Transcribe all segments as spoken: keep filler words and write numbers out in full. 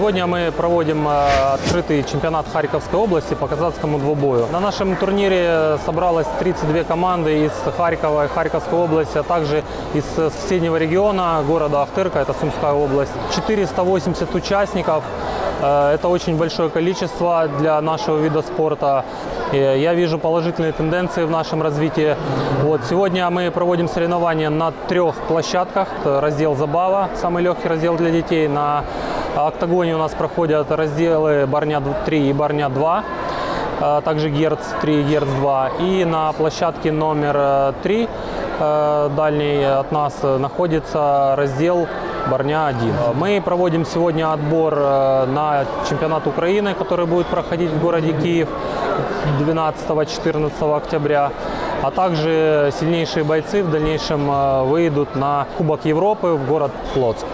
Сегодня мы проводим открытый чемпионат Харьковской области по казацкому двубою. На нашем турнире собралось тридцать две команды из Харькова и Харьковской области, а также из соседнего региона, города Ахтырка, это Сумская область. четыреста восемьдесят участников. Это очень большое количество для нашего вида спорта. Я вижу положительные тенденции в нашем развитии. Вот, сегодня мы проводим соревнования на трех площадках. Раздел «Забава», самый легкий раздел для детей. На октагоне у нас проходят разделы «Барня три» и «Барня два». Также «Герц три» и «Герц два. И на площадке номер три, дальней от нас, находится раздел «Барня один». Мы проводим сегодня отбор на чемпионат Украины, который будет проходить в городе Киев двенадцатого-четырнадцатого октября. А также сильнейшие бойцы в дальнейшем выйдут на Кубок Европы в город Плотск.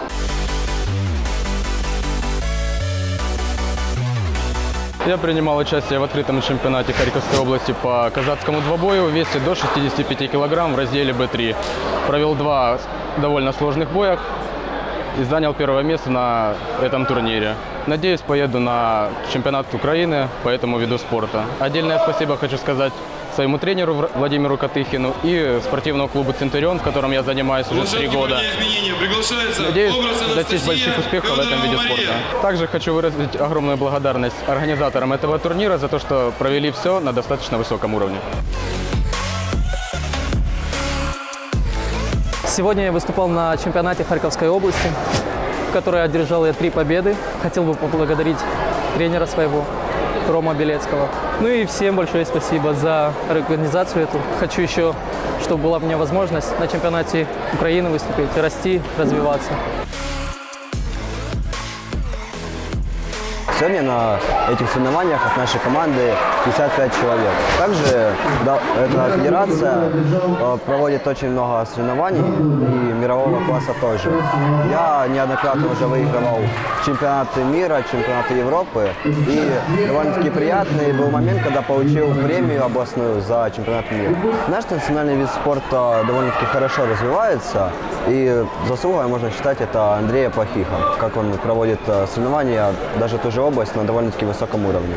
Я принимал участие в открытом чемпионате Харьковской области по казацкому двубою в весе до шестидесяти пяти килограмм в разделе бэ три. Провел два довольно сложных боя и занял первое место на этом турнире. Надеюсь, поеду на чемпионат Украины по этому виду спорта. Отдельное спасибо хочу сказать своему тренеру Владимиру Катыхину и спортивному клубу «Центурион», в котором я занимаюсь уже три года. Надеюсь достичь больших успехов в этом виде спорта. Также хочу выразить огромную благодарность организаторам этого турнира за то, что провели все на достаточно высоком уровне. Сегодня я выступал на чемпионате Харьковской области, в которой одержал я три победы. Хотел бы поблагодарить тренера своего, Рома Белецкого. Ну и всем большое спасибо за организацию эту. Хочу еще, чтобы была у меня возможность на чемпионате Украины выступить, расти, развиваться. Сегодня на этих соревнованиях от нашей команды пятьдесят пять человек. Также да, эта федерация э, проводит очень много соревнований и мирового класса тоже. Я неоднократно уже выигрывал чемпионаты мира, чемпионаты Европы. И довольно-таки приятный был момент, когда получил премию областную за чемпионат мира. Наш национальный вид спорта довольно-таки хорошо развивается. И заслугой можно считать это Андрея Плохиха, как он проводит соревнования, даже ту же область, на довольно-таки высоком уровне.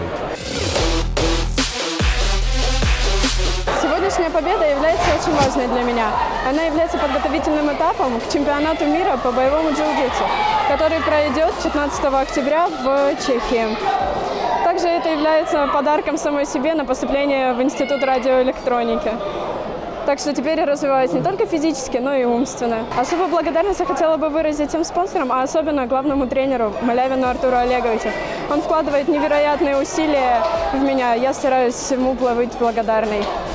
Сегодняшняя победа является очень важной для меня. Она является подготовительным этапом к чемпионату мира по боевому джиу-джитсу, который пройдет пятнадцатого октября в Чехии. Также это является подарком самой себе на поступление в Институт радиоэлектроники. Так что теперь я развиваюсь не только физически, но и умственно. Особую благодарность я хотела бы выразить тем спонсорам, а особенно главному тренеру Малявину Артуру Олеговичу. Он вкладывает невероятные усилия в меня, я стараюсь ему быть благодарной.